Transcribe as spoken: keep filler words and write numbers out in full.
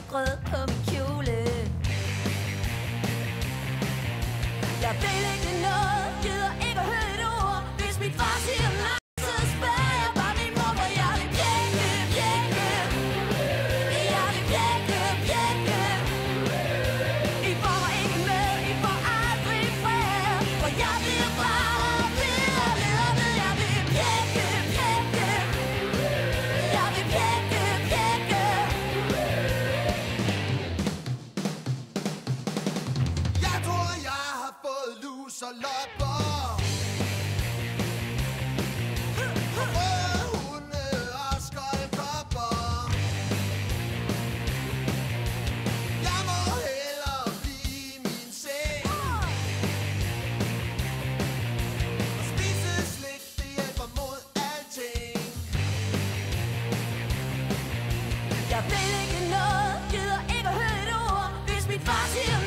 rød på min kjole. Jeg vil ikke noget, gider ikke at høre et ord. Hvis min far siger nej, så spørger jeg bare min mor, for jeg vil pjekke, pjekke. Jeg vil pjekke, pjekke. I får mig ikke med, I får aldrig fred, for jeg bliver bare ved og ved og ved. Jeg vil pjekke, pjekke. Jeg vil pjekke, pjekke. Jeg tror, jeg har fået lus og lopper. Røde hunde og skoldkopper. Jeg må hellere blive i min seng. Og spise slik, det hjælper mod alting. Jeg vil ikke noget, gider ikke at høre et ord. Hvis min far siger